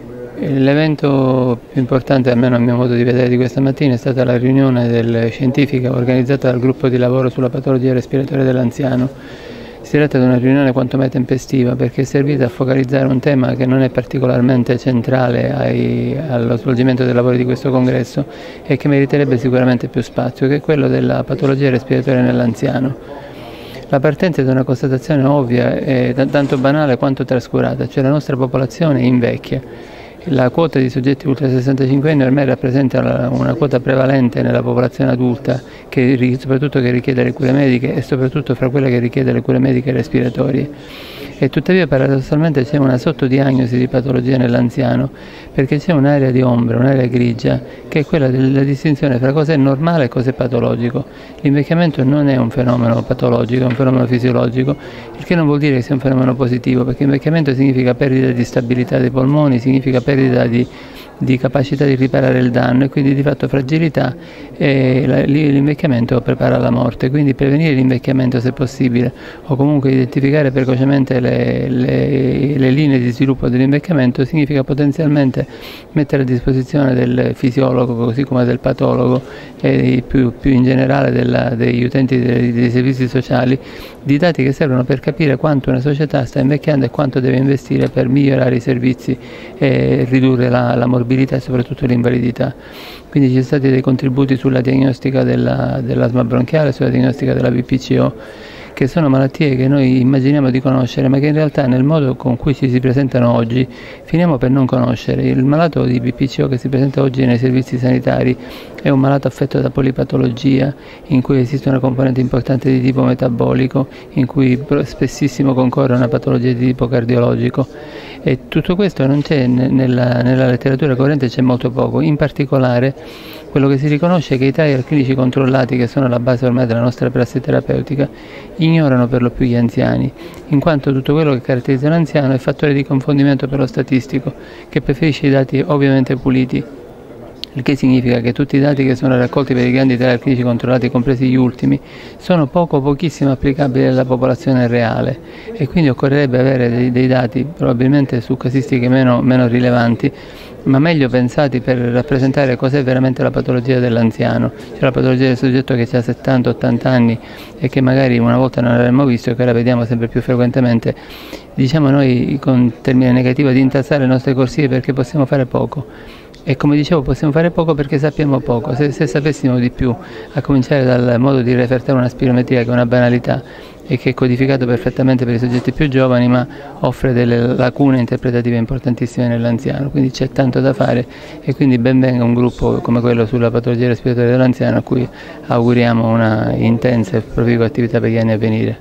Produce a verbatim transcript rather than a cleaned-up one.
L'evento più importante, almeno a mio modo di vedere, di questa mattina è stata la riunione del scientifica organizzata dal gruppo di lavoro sulla patologia respiratoria dell'anziano. Si tratta di una riunione quanto mai tempestiva perché è servita a focalizzare un tema che non è particolarmente centrale ai, allo svolgimento dei lavori di questo congresso e che meriterebbe sicuramente più spazio, che è quello della patologia respiratoria nell'anziano. La partenza è da una constatazione ovvia e tanto banale quanto trascurata, cioè la nostra popolazione invecchia. La quota di soggetti ultra sessantacinque anni ormai rappresenta una quota prevalente nella popolazione adulta, che, soprattutto che richiede le cure mediche e soprattutto fra quelle che richiede le cure mediche respiratorie. E tuttavia paradossalmente c'è una sottodiagnosi di patologia nell'anziano, perché c'è un'area di ombra, un'area grigia, che è quella della distinzione fra cosa è normale e cosa è patologico. L'invecchiamento non è un fenomeno patologico, è un fenomeno fisiologico, il che non vuol dire che sia un fenomeno positivo, perché invecchiamento significa perdita di stabilità dei polmoni, significa perdita di, di capacità di riparare il danno e quindi di fatto fragilità, e l'invecchiamento prepara alla morte. Quindi prevenire l'invecchiamento se possibile, o comunque identificare precocemente le, le, le linee di sviluppo dell'invecchiamento, significa potenzialmente mettere a disposizione del fisiologo così come del patologo e più, più in generale della, degli utenti dei, dei servizi sociali di dati che servono per capire quanto una società sta invecchiando e quanto deve investire per migliorare i servizi e ridurre la, la morbilità e soprattutto l'invalidità. Quindi ci sono stati dei contributi sulla diagnostica della, dell'asma bronchiale, sulla diagnostica della B P C O, che sono malattie che noi immaginiamo di conoscere, ma che in realtà nel modo con cui ci si presentano oggi finiamo per non conoscere. Il malato di B P C O che si presenta oggi nei servizi sanitari è un malato affetto da polipatologia, in cui esiste una componente importante di tipo metabolico, in cui spessissimo concorre una patologia di tipo cardiologico. E tutto questo non c'è nella, nella letteratura corrente, c'è molto poco. In particolare quello che si riconosce è che i trial clinici controllati, che sono la base ormai della nostra prassi terapeutica, ignorano per lo più gli anziani, in quanto tutto quello che caratterizza l'anziano è fattore di confondimento per lo statistico, che preferisce i dati ovviamente puliti. Il che significa che tutti i dati che sono raccolti per i grandi trial clinici controllati, compresi gli ultimi, sono poco pochissimo applicabili alla popolazione reale, e quindi occorrerebbe avere dei, dei dati probabilmente su casistiche meno, meno rilevanti, ma meglio pensati per rappresentare cos'è veramente la patologia dell'anziano, cioè la patologia del soggetto che ha settanta ottanta anni e che magari una volta non avremmo visto e che ora vediamo sempre più frequentemente, diciamo noi con termine negativo, di intassare le nostre corsie perché possiamo fare poco. E come dicevo, possiamo fare poco perché sappiamo poco. Se, se sapessimo di più, a cominciare dal modo di refertare una spirometria, che è una banalità e che è codificato perfettamente per i soggetti più giovani, ma offre delle lacune interpretative importantissime nell'anziano, quindi c'è tanto da fare, e quindi ben venga un gruppo come quello sulla patologia respiratoria dell'anziano, a cui auguriamo una intensa e proficua attività per gli anni a venire.